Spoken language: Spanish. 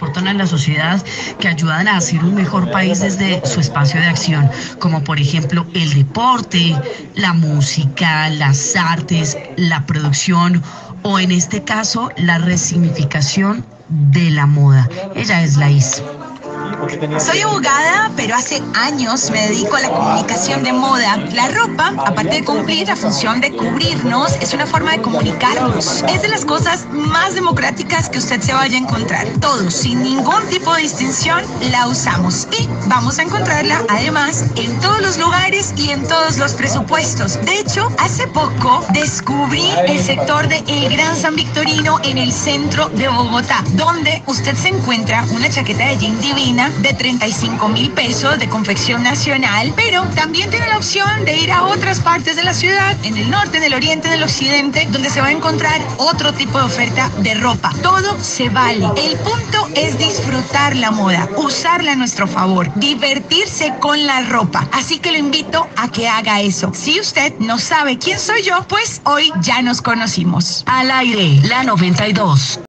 aportan a la sociedad, que ayudan a hacer un mejor país desde su espacio de acción, como por ejemplo el deporte, la música, las artes, la producción o en este caso la resignificación de la moda. Ella es Laís. Soy abogada, pero hace años me dedico a la comunicación de moda. La ropa, aparte de cumplir la función de cubrirnos, es una forma de comunicarnos. Es de las cosas más democráticas que usted se vaya a encontrar. Todos, sin ningún tipo de distinción, la usamos. Y vamos a encontrarla, además, en todos los lugares y en todos los presupuestos. De hecho, hace poco descubrí el sector de El Gran San Victorino en el centro de Bogotá, donde usted se encuentra una chaqueta de jean divina de 35.000 pesos de confección nacional, pero también tiene la opción de ir a otras partes de la ciudad, en el norte, en el oriente, en el occidente, donde se va a encontrar otro tipo de oferta de ropa. Todo se vale. El punto es disfrutar la moda, usarla a nuestro favor, divertirse con la ropa. Así que lo invito a que haga eso. Si usted no sabe quién soy yo, pues hoy ya nos conocimos. Al aire, la 92.